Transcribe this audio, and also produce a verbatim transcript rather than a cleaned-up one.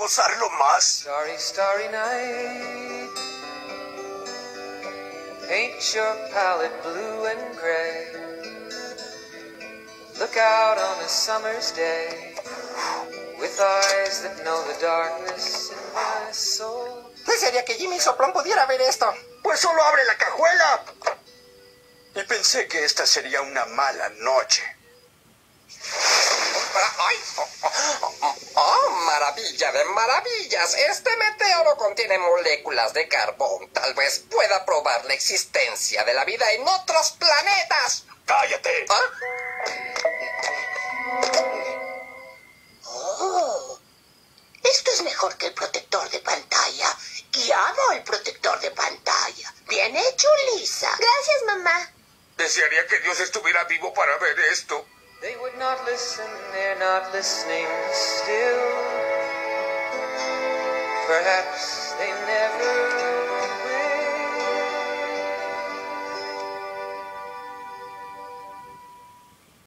gozarlo más. Starry, starry night. Paint your palette blue and gray. Look out on a summer's day. With eyes that know the darkness in my soul. Desearía que Jimmy Soplón pudiera ver esto. Pues solo abre la cajuela. Y pensé que esta sería una mala noche. ¡Ay! Oh, oh, oh, maravilla de maravillas. Este meteoro contiene moléculas de carbón. Tal vez pueda probar la existencia de la vida en otros planetas. ¡Cállate! ¿Ah? Oh, esto es mejor que el protector de pantalla. Y amo el protector de pantalla. Bien hecho, Lisa. Gracias, mamá. Desearía que Dios estuviera vivo para ver esto. They would not listen, they're not listening still. Perhaps they never